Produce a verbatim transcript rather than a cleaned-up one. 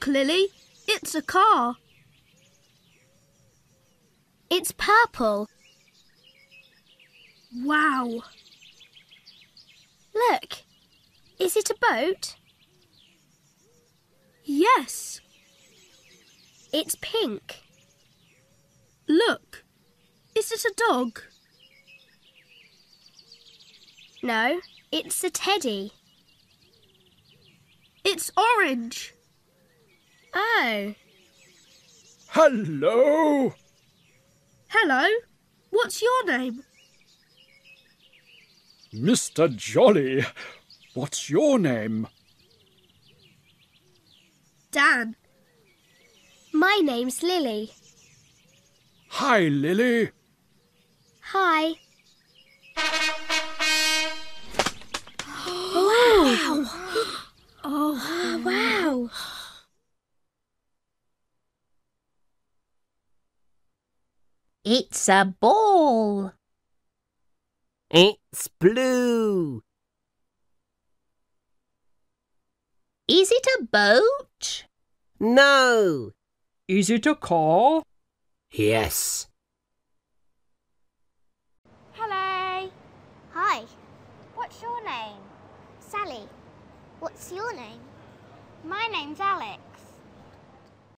Look, Lily, it's a car. It's purple. Wow. Look, is it a boat? Yes. It's pink. Look, is it a dog? No, it's a teddy. It's orange. Oh. Hello. Hello. What's your name? Mister Jolly. What's your name? Dan. My name's Lily. Hi, Lily. Hi. Wow. Oh, wow. It's a ball. It's blue. Is it a boat? No. Is it a car? Yes. Hello. Hi. What's your name? Sally. What's your name? My name's Alex.